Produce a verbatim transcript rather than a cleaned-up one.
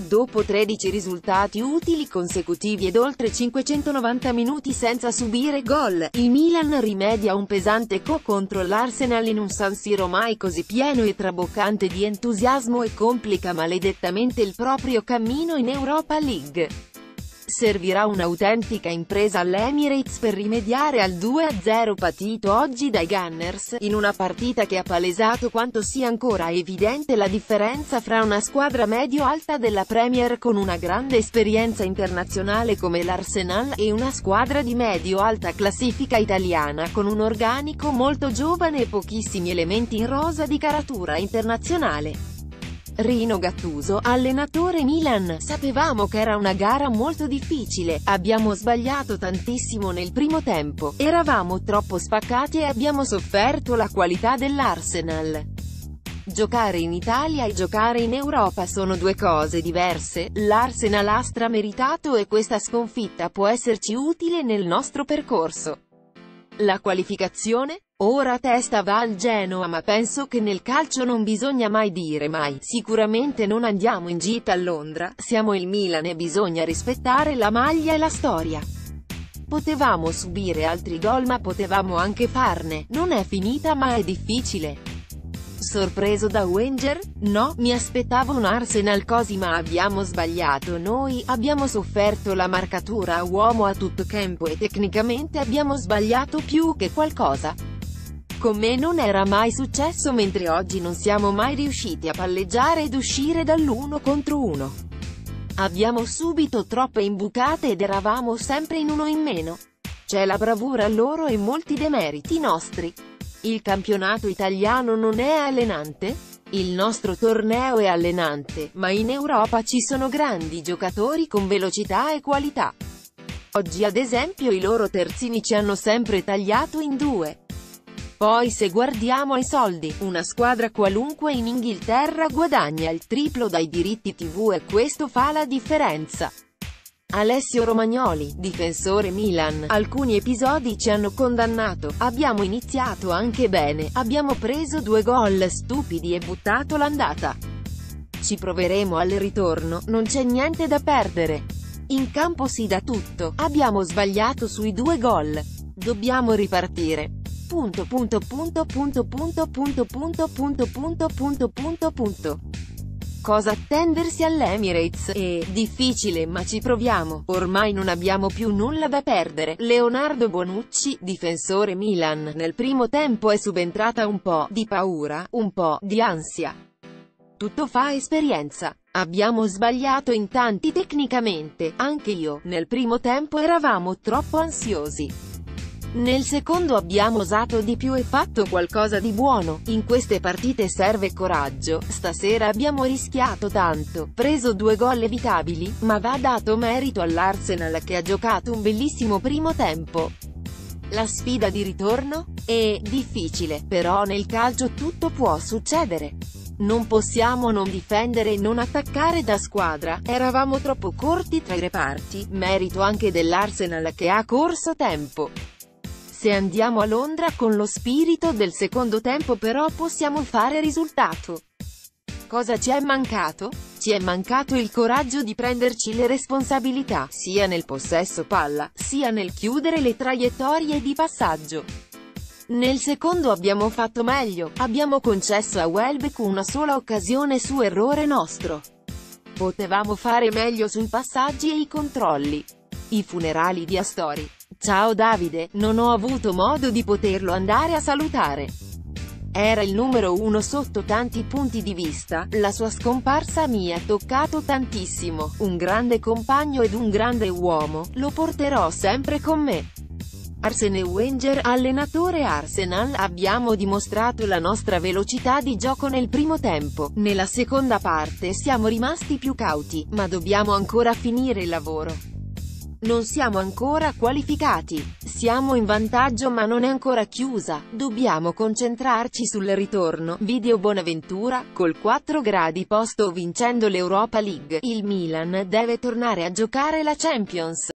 Dopo tredici risultati utili consecutivi ed oltre cinquecentonovanta minuti senza subire gol, il Milan rimedia un pesante co contro l'Arsenal in un San Siro mai così pieno e traboccante di entusiasmo e complica maledettamente il proprio cammino in Europa League. Servirà un'autentica impresa all'Emirates per rimediare al due a zero patito oggi dai Gunners, in una partita che ha palesato quanto sia ancora evidente la differenza fra una squadra medio-alta della Premier con una grande esperienza internazionale come l'Arsenal, e una squadra di medio-alta classifica italiana con un organico molto giovane e pochissimi elementi in rosa di caratura internazionale. Rino Gattuso, allenatore Milan: sapevamo che era una gara molto difficile, abbiamo sbagliato tantissimo nel primo tempo, eravamo troppo spaccati e abbiamo sofferto la qualità dell'Arsenal. Giocare in Italia e giocare in Europa sono due cose diverse, l'Arsenal ha strameritato e questa sconfitta può esserci utile nel nostro percorso. La qualificazione? Ora testa va al Genoa, ma penso che nel calcio non bisogna mai dire mai. Sicuramente non andiamo in gita a Londra, siamo il Milan e bisogna rispettare la maglia e la storia. Potevamo subire altri gol ma potevamo anche farne, non è finita ma è difficile. Sorpreso da Wenger? No, mi aspettavo un Arsenal così ma abbiamo sbagliato noi, abbiamo sofferto la marcatura a uomo a tutto campo e tecnicamente abbiamo sbagliato più che qualcosa. Con me non era mai successo mentre oggi non siamo mai riusciti a palleggiare ed uscire dall'uno contro uno. Abbiamo subito troppe imbucate ed eravamo sempre in uno in meno. C'è la bravura loro e molti demeriti nostri. Il campionato italiano non è allenante? Il nostro torneo è allenante, ma in Europa ci sono grandi giocatori con velocità e qualità. Oggi ad esempio i loro terzini ci hanno sempre tagliato in due. Poi se guardiamo ai soldi, una squadra qualunque in Inghilterra guadagna il triplo dai diritti tivù e questo fa la differenza. Alessio Romagnoli, difensore Milan: alcuni episodi ci hanno condannato, abbiamo iniziato anche bene, abbiamo preso due gol stupidi e buttato l'andata. Ci proveremo al ritorno, non c'è niente da perdere. In campo si dà tutto, abbiamo sbagliato sui due gol. Dobbiamo ripartire. Punto punto punto punto punto punto punto punto punto punto punto punto. Cosa attendersi all'Emirates? È difficile ma ci proviamo, ormai non abbiamo più nulla da perdere. Leonardo Bonucci, difensore Milan: nel primo tempo è subentrata un po' di paura, un po' di ansia. Tutto fa esperienza. Abbiamo sbagliato in tanti tecnicamente, anche io, nel primo tempo eravamo troppo ansiosi. Nel secondo abbiamo osato di più e fatto qualcosa di buono. In queste partite serve coraggio, stasera abbiamo rischiato tanto, preso due gol evitabili, ma va dato merito all'Arsenal che ha giocato un bellissimo primo tempo. La sfida di ritorno? È difficile, però nel calcio tutto può succedere. Non possiamo non difendere e non attaccare da squadra, eravamo troppo corti tra i reparti, merito anche dell'Arsenal che ha corso tempo. Se andiamo a Londra con lo spirito del secondo tempo però possiamo fare risultato. Cosa ci è mancato? Ci è mancato il coraggio di prenderci le responsabilità, sia nel possesso palla, sia nel chiudere le traiettorie di passaggio. Nel secondo abbiamo fatto meglio, abbiamo concesso a Welbeck una sola occasione su errore nostro. Potevamo fare meglio sui passaggi e i controlli. I funerali di Astori. Ciao Davide, non ho avuto modo di poterlo andare a salutare. Era il numero uno sotto tanti punti di vista, la sua scomparsa mi ha toccato tantissimo, un grande compagno ed un grande uomo, lo porterò sempre con me. Arsene Wenger, allenatore Arsenal: abbiamo dimostrato la nostra velocità di gioco nel primo tempo, nella seconda parte siamo rimasti più cauti, ma dobbiamo ancora finire il lavoro. Non siamo ancora qualificati, siamo in vantaggio ma non è ancora chiusa, dobbiamo concentrarci sul ritorno. Video Bonaventura, col quattro gradi posto vincendo l'Europa League, il Milan deve tornare a giocare la Champions.